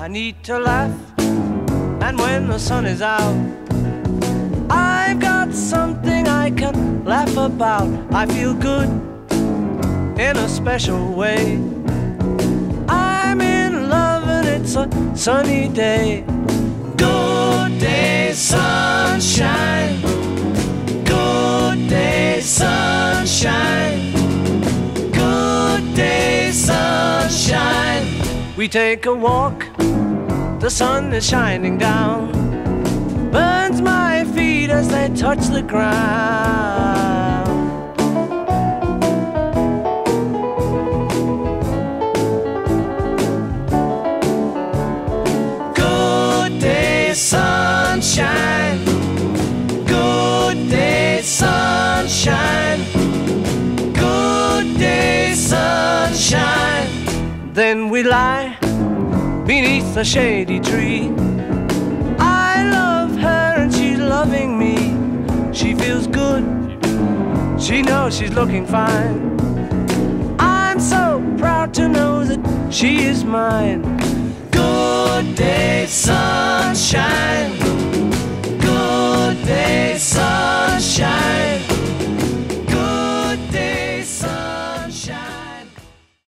need to laugh, and when the sun is out, I've got something I can laugh about. I feel good in a special way. I'm in love and it's a sunny day. Good day, sunshine. Good day, sunshine. Good day, sunshine. We take a walk, the sun is shining down, burns my feet as they touch the ground. Good day, sunshine. Good day, sunshine. Good day, sunshine. Then we lie beneath a shady tree. I love her and she's loving me. She feels good, she knows she's looking fine. I'm so proud to know that she is mine.